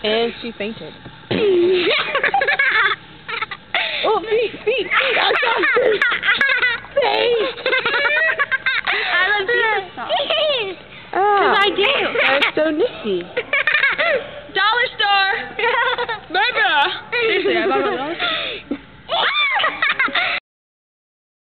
And she fainted. Oh, feet, I got this.